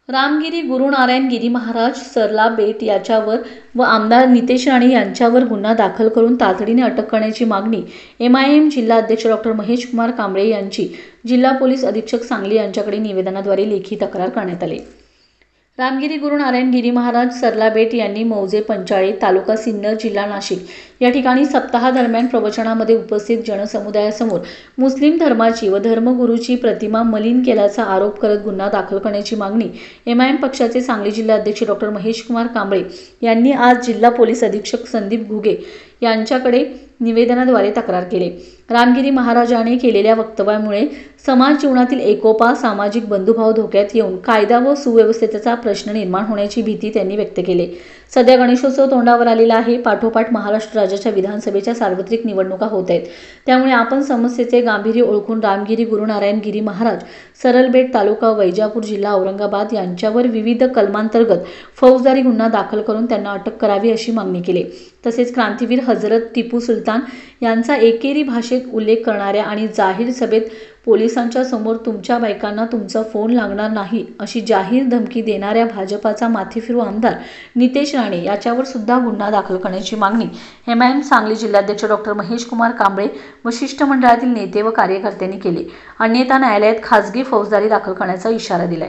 रामगिरी गुरु नारायण गिरी महाराज सरला बेट याच्यावर व आमदार नितेश राणे यांच्यावर गुन्हा दाखल करून तातडीने अटक करण्याची मागणी MIM जिल्हा अध्यक्ष डॉ. महेश कुमार कांबळे यांची जिल्हा पोलीस अधीक्षक सांगली यांच्याकडे निवेदनाद्वारे लेखी तक्रार करण्यात आली। रामगिरी गुरु नारायण गिरी महाराज सरला बेट यांनी मौजे पंचाळे तालुका सिन्नर जिल्हा नाशिक या ठिकाणी सप्ताहादरम्यान प्रवचनामध्ये उपस्थित जनसमुदायासमोर मुस्लिम धर्माची व धर्मगुरूची प्रतिमा मलिन केल्याचा आरोप करत गुन्हा दाखल करण्याची मागणी MIM पक्षाचे सांगली जिल्हा अध्यक्ष डॉ. महेश कुमार कांबळे यांनी आज जिल्हा पोलीस अधीक्षक संदीप घुगे यांच्याकडे निवेदनाद्वारे तक्रार केली। रामगिरी महाराजांनी केलेल्या वक्तव्यामुळे समाज जीवनातील एकोपा सामाजिक बंधुभाव धोक्यात येऊन कायदा व सुव्यवस्थेचा प्रश्न निर्माण होण्याची भीती त्यांनी व्यक्त केली। सध्या गणेशोत्सव तोंडावर आलेला आहे। पाठोपाठ महाराष्ट्र राज्याच्या विधानसभेच्या सार्वत्रिक निवडणुका होत आहेत। त्यामुळे आपण समस्येचे गांभीर्य ओळखून रामगिरी गुरु नारायण गिरी महाराज सरलबेट तालुका वैजापूर जिल्हा औरंगाबाद यांच्यावर विविध कलमांतर्गत फौजदारी गुन्हा दाखल करून त्यांना अटक करावी अशी मागणी केली। तसेच क्रांतीवीर हजरत टिपू सुलतान यांचा एकेरी भाषेत उल्लेख करणाऱ्या आणि जाहीर सभेत पोलिसांच्या समोर तुमच्या बायकांना तुमचा फोन लागणार नाही अशी जाहीर धमकी देणाऱ्या भाजपाचा माथेफिरू आमदार नितेश राणे याच्यावर सुद्धा गुन्हा दाखल करण्याची मागणी MIM सांगली जिल्हाध्यक्ष डॉ. महेश कुमार कांबळे व शिष्टमंडळातील नेते व कार्यकर्त्यांनी केली। अन्यथा न्यायालयात खासगी फौजदारी दाखल करण्याचा इशारा दिलाय।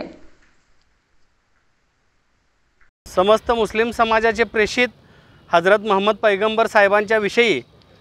समस्त मुस्लिम समाजाचे प्रेषित हजरत मोहम्मद पैगंबर साहेबांच्या विषयी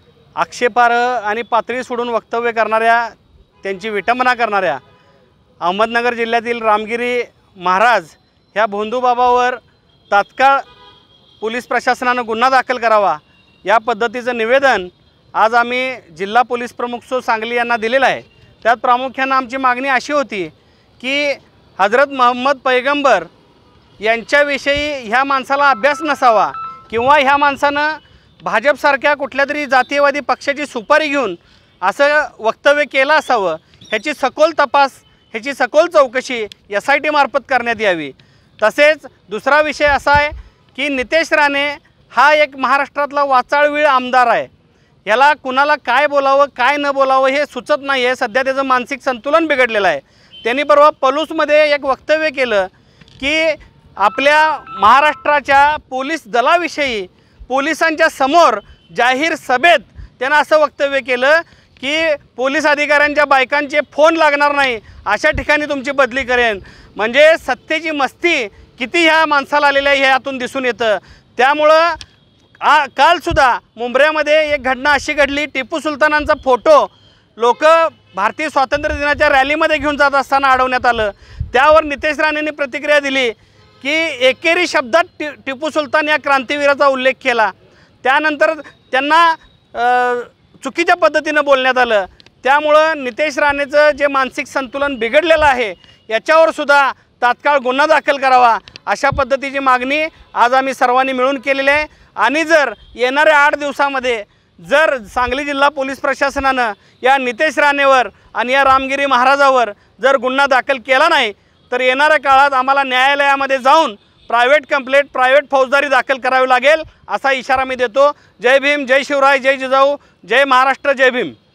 आक्षेपार्ह आणि पातळी सोडून वक्तव्य करणाऱ्या त्यांची विटंबना करणाऱ्या अहमदनगर जिल्ह्यातील रामगिरी महाराज ह्या भोंदूबाबावर तात्काळ पोलीस प्रशासनानं गुन्हा दाखल करावा या पद्धतीचं निवेदन आज आम्ही जिल्हा पोलीस प्रमुख सांगली यांना दिलेलं आहे। त्यात प्रामुख्यानं आमची मागणी अशी होती की हजरत मोहम्मद पैगंबर यांच्याविषयी ह्या माणसाला अभ्यास नसावा किंवा ह्या माणसानं भाजपसारख्या कुठल्यातरी जातीयवादी पक्षाची सुपारी घेऊन असं वक्तव्य केलं असावं, ह्याची सखोल तपास, ह्याची सखोल चौकशी SIT मार्फत करण्यात यावी। तसेच दुसरा विषय असा आहे की नितेश राणे हा एक महाराष्ट्रातला वाचाळवीळ आमदार आहे। याला कुणाला काय बोलावं काय न बोलावं हे सुचत नाही आहे। सध्या त्याचं मानसिक संतुलन बिघडलेलं आहे। त्यांनी परवा पलूसमध्ये एक वक्तव्य केलं की आपल्या महाराष्ट्राच्या पोलीस दलाविषयी पोलिसांच्या समोर जाहीर सभेत त्यांना असं वक्तव्य केलं की पोलीस अधिकाऱ्यांच्या बायकांचे फोन लागणार नाही अशा ठिकाणी तुमची बदली करेन। म्हणजे सत्तेची मस्ती किती ह्या माणसाला आलेल्या आहे हे यातून दिसून येतं। त्यामुळं कालसुद्धा मुंबऱ्यामध्ये एक घटना अशी घडली, टिपू सुलतानांचा फोटो लोक भारतीय स्वातंत्र्य दिनाच्या रॅलीमध्ये घेऊन जात असताना अडवण्यात आलं। त्यावर नितेश राणेंनी प्रतिक्रिया दिली की एकेरी शब्दात टिपू सुलतान या क्रांतीवीराचा उल्लेख केला। त्यानंतर त्यांना चुकीच्या पद्धतीनं बोलण्यात आलं। त्यामुळं नितेश राणेचं जे मानसिक संतुलन बिघडलेलं आहे याच्यावर सुद्धा तात्काळ गुन्हा दाखल करावा अशा पद्धतीची मागणी आज आम्ही सर्वांनी मिळून केलेली आहे। आणि जर येणाऱ्या 8 दिवसामध्ये जर सांगली जिल्हा पोलीस प्रशासनानं या नितेश राणेवर आणि या रामगिरी महाराजावर जर गुन्हा दाखल केला नाही तर येणाऱ्या काळात आम्हाला न्यायालयामध्ये जाऊन प्रायव्हेट कंप्लेंट प्रायव्हेट फौजदारी दाखल करावी लागेल असा इशारा मी देतो। जय भीम, जय शिवराय, जय जिजाऊ, जय महाराष्ट्र, जय भीम।